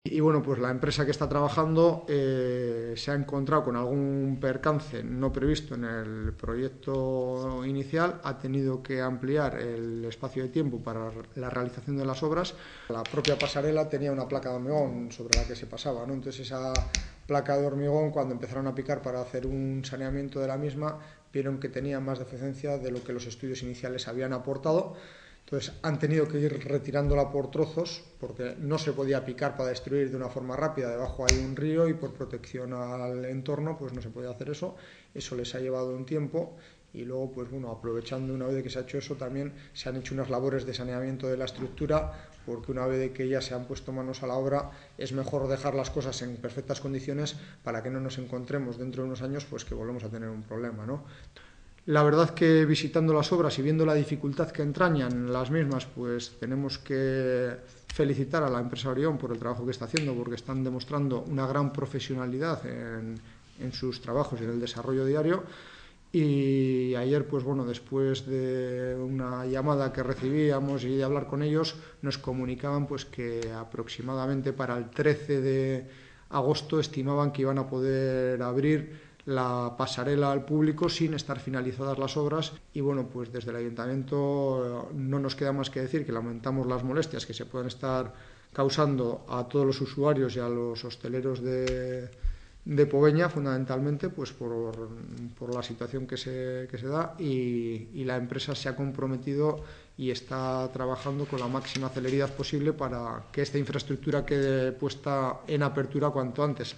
Y bueno, pues la empresa que está trabajando se ha encontrado con algún percance no previsto en el proyecto inicial, ha tenido que ampliar el espacio de tiempo para la realización de las obras. La propia pasarela tenía una placa de hormigón sobre la que se pasaba, ¿no? Entonces esa placa de hormigón, cuando empezaron a picar para hacer un saneamiento de la misma, vieron que tenía más deficiencia de lo que los estudios iniciales habían aportado. Entonces han tenido que ir retirándola por trozos porque no se podía picar para destruir de una forma rápida. Debajo hay un río y por protección al entorno pues no se podía hacer eso. Eso les ha llevado un tiempo y luego pues bueno, aprovechando una vez de que se ha hecho eso también se han hecho unas labores de saneamiento de la estructura, porque una vez de que ya se han puesto manos a la obra es mejor dejar las cosas en perfectas condiciones para que no nos encontremos dentro de unos años pues que volvemos a tener un problema, ¿no? La verdad que visitando las obras y viendo la dificultad que entrañan las mismas, pues tenemos que felicitar a la empresa Orión por el trabajo que está haciendo, porque están demostrando una gran profesionalidad en sus trabajos y en el desarrollo diario. Y ayer, pues bueno, después de una llamada que recibíamos y de hablar con ellos, nos comunicaban pues que aproximadamente para el 13 de agosto estimaban que iban a poder abrir la pasarela al público sin estar finalizadas las obras. Y bueno, pues desde el ayuntamiento no nos queda más que decir que lamentamos las molestias que se pueden estar causando a todos los usuarios y a los hosteleros de Poveña, fundamentalmente pues por la situación que se da, y la empresa se ha comprometido y está trabajando con la máxima celeridad posible para que esta infraestructura quede puesta en apertura cuanto antes.